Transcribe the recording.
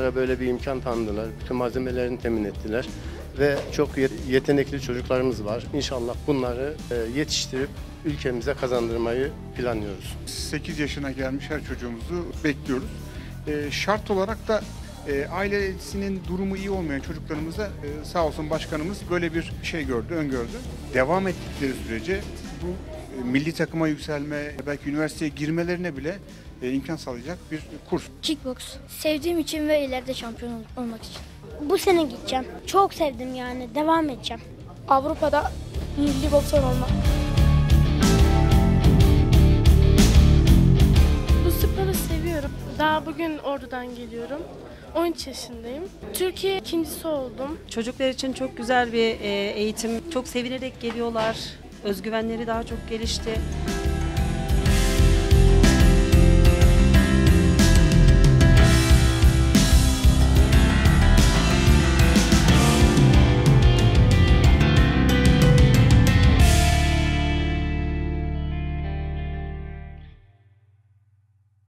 çocuklara böyle bir imkan tanıdılar. Bütün malzemelerini temin ettiler. Ve çok yetenekli çocuklarımız var. İnşallah bunları yetiştirip ülkemize kazandırmayı planlıyoruz. 8 yaşına gelmiş her çocuğumuzu bekliyoruz. Şart olarak da ailesinin durumu iyi olmayan çocuklarımıza sağ olsun başkanımız böyle bir şey gördü, öngördü. Devam ettikleri sürece bu milli takıma yükselme, belki üniversiteye girmelerine bile imkan sağlayacak bir kurs. Kickbox. Sevdiğim için ve ileride şampiyon olmak için. Bu sene gideceğim. Çok sevdim yani. Devam edeceğim. Avrupa'da milli boksör olmak. Bu sporu seviyorum. Daha bugün Ordu'dan geliyorum. 13 yaşındayım. Türkiye ikincisi oldum. Çocuklar için çok güzel bir eğitim. Çok sevinerek geliyorlar. Özgüvenleri daha çok gelişti.